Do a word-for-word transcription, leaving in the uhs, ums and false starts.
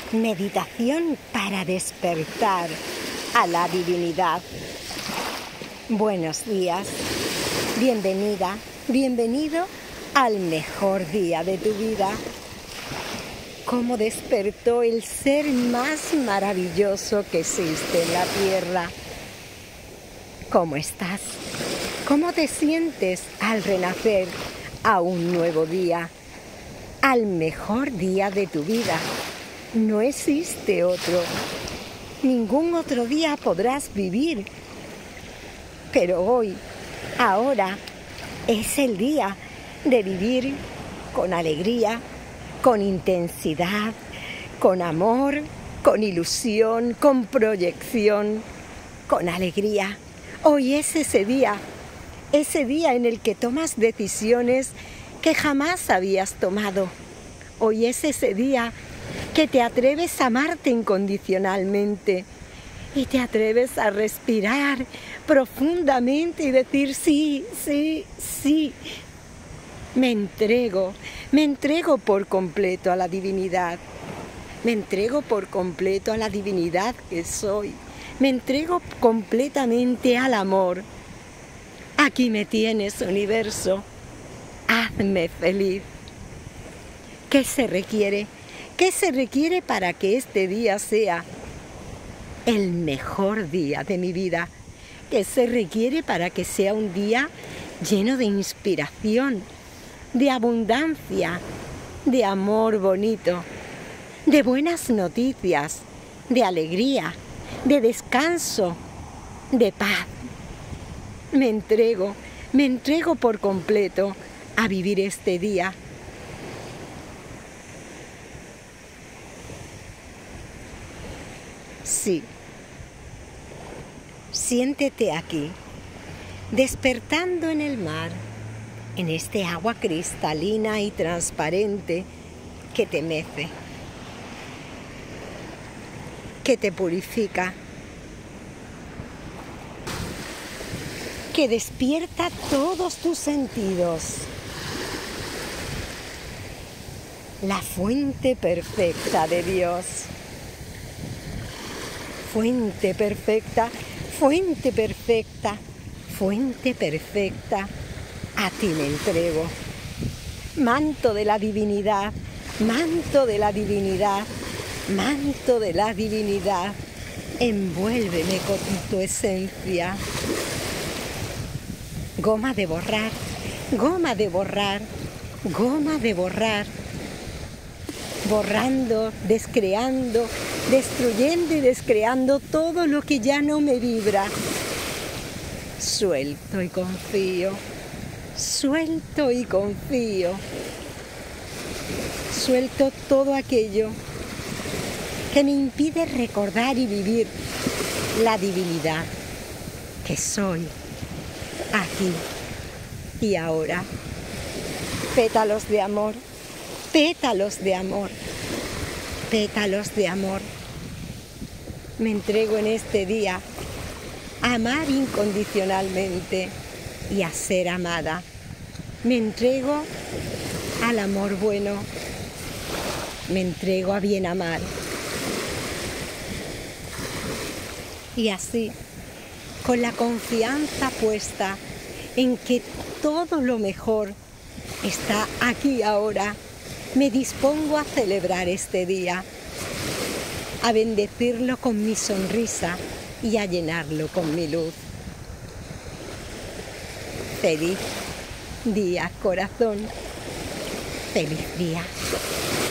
Meditación para despertar a la divinidad. Buenos días, bienvenida, bienvenido al mejor día de tu vida. Cómo despertó el ser más maravilloso que existe en la tierra. ¿Cómo estás? ¿Cómo te sientes al renacer a un nuevo día? Al mejor día de tu vida. No existe otro. Ningún otro día podrás vivir. Pero hoy, ahora, es el día de vivir con alegría, con intensidad, con amor, con ilusión, con proyección, con alegría. Hoy es ese día, ese día en el que tomas decisiones que jamás habías tomado. Hoy es ese día que te atreves a amarte incondicionalmente y te atreves a respirar profundamente y decir sí, sí, sí. Me entrego, me entrego por completo a la divinidad. Me entrego por completo a la divinidad que soy. Me entrego completamente al amor. Aquí me tienes, universo. Hazme feliz. ¿Qué se requiere? ¿Qué se requiere para que este día sea el mejor día de mi vida? ¿Qué se requiere para que sea un día lleno de inspiración, de abundancia, de amor bonito, de buenas noticias, de alegría, de descanso, de paz? Me entrego, me entrego por completo a vivir este día. Sí, siéntete aquí, despertando en el mar, en este agua cristalina y transparente que te mece, que te purifica, que despierta todos tus sentidos. La fuente perfecta de Dios. Fuente perfecta, fuente perfecta, fuente perfecta, a ti me entrego. Manto de la divinidad, manto de la divinidad, manto de la divinidad, envuélveme con tu esencia. Goma de borrar, goma de borrar, goma de borrar. Borrando, descreando, destruyendo y descreando todo lo que ya no me vibra. Suelto y confío, suelto y confío. Suelto todo aquello que me impide recordar y vivir la divinidad que soy aquí y ahora. Pétalos de amor. Pétalos de amor, pétalos de amor. Me entrego en este día a amar incondicionalmente y a ser amada. Me entrego al amor bueno, me entrego a bien amar. Y así, con la confianza puesta en que todo lo mejor está aquí ahora, me dispongo a celebrar este día, a bendecirlo con mi sonrisa y a llenarlo con mi luz. Feliz día, corazón. Feliz día.